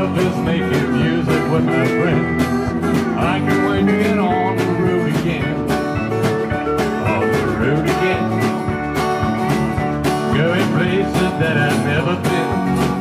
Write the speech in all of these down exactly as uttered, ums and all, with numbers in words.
love is making music with my friends. I can't wait to get on the road again. On the road again. Going places that I've never been.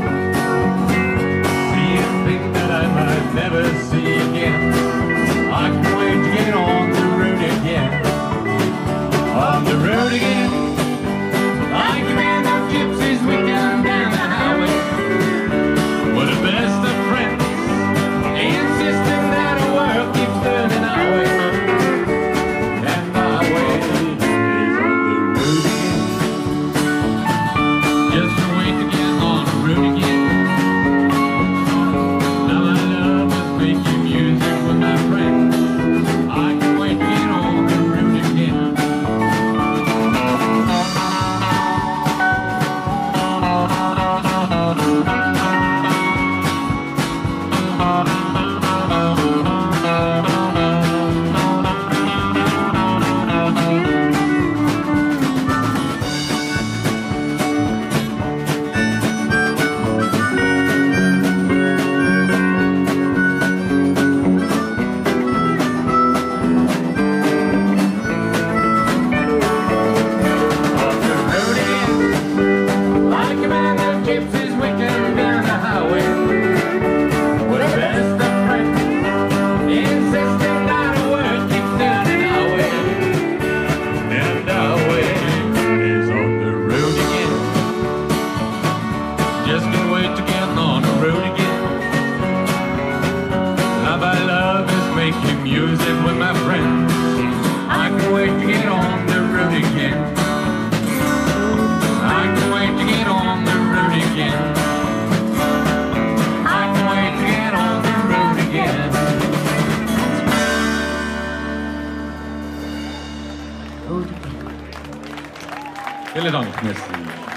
Seeing things that I might never see again. I can't wait to get on the road again. On the road again. Like a band of gypsies, we come down the highway. We're the best of friends, insisting that our world keeps turning our way. And our way is on the road again. Just a way to get on the road again. Now my love is making music with my friends. I can't wait to get on the road again. Just can't wait to get on the road again. Love I love is making music with my friends. I can't wait to get on the road again. I can't wait to get on the road again. I can't wait to get on the road again. Road again. Merci.